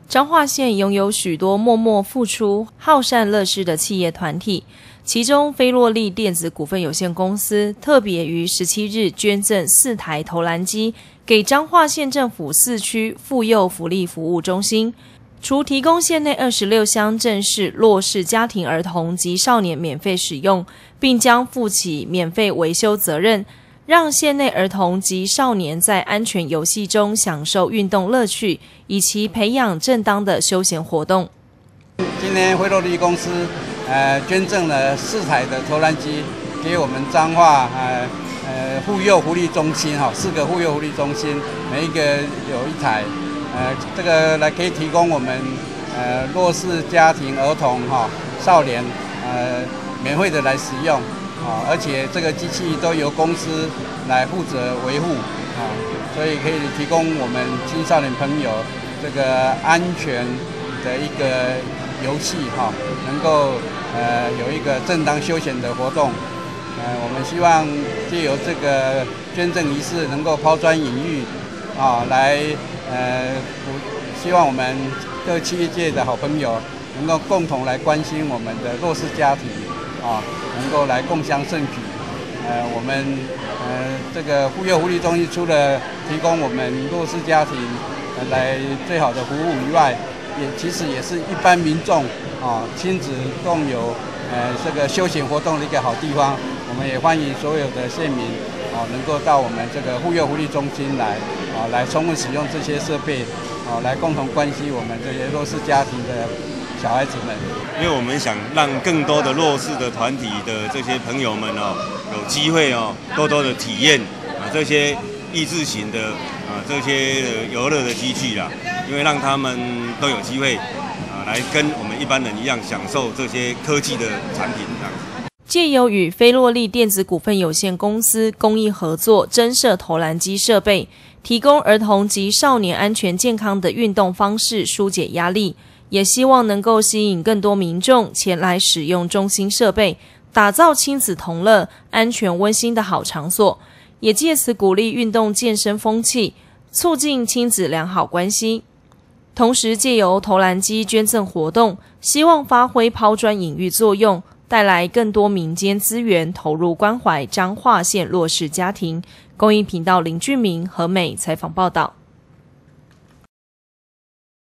彰化县拥有许多默默付出、好善乐施的企业团体，其中菲洛利电子股份有限公司特别于17日捐赠4台投篮机给彰化县政府4区妇幼福利服务中心，除提供县内26乡镇市弱势家庭儿童及少年免费使用，并将负起免费维修责任，让县内儿童及少年在安全游戏中享受运动乐趣，以其培养正当的休闲活动。 今天菲洛利公司捐赠了4台的投篮机给我们彰化妇幼福利中心4个妇幼福利中心，每一个有1台，这个可以提供我们弱势家庭儿童少年免费的来使用。而且这个机器都由公司来负责维护，所以可以提供我们青少年朋友这个安全的一个游戏，能够有一个正当休闲的活动。我们希望借由这个捐赠仪式能够抛砖引玉，来希望我们各企业界的好朋友能够共同来关心我们的弱势家庭。能够来共襄盛举。我们这个妇幼福利中心除了提供我们弱势家庭来最好的服务以外，其实也是一般民众亲子共有这个休闲活动的一个好地方。我们也欢迎所有的县民能够到我们这个妇幼福利中心来充分使用这些设备，来共同关心我们这些弱势家庭的小孩子们。 因为我们想让更多的弱势的团体的这些朋友们有机会多多的体验这些益智型的这些游乐的机具啦，因为让他们都有机会来跟我们一般人一样享受这些科技的产品这样子。 借由与菲洛利电子股份有限公司公益合作增设投篮机设备，提供儿童及少年安全健康的运动方式，疏解压力。也希望能够吸引更多民众前来使用中心设备，打造亲子同乐、安全温馨的好场所，也借此鼓励运动健身风气，促进亲子良好关系。同时借由投篮机捐赠活动，希望发挥抛砖引玉作用，带来更多民间资源投入关怀彰化县弱势家庭。公益频道林俊明和美采访报道。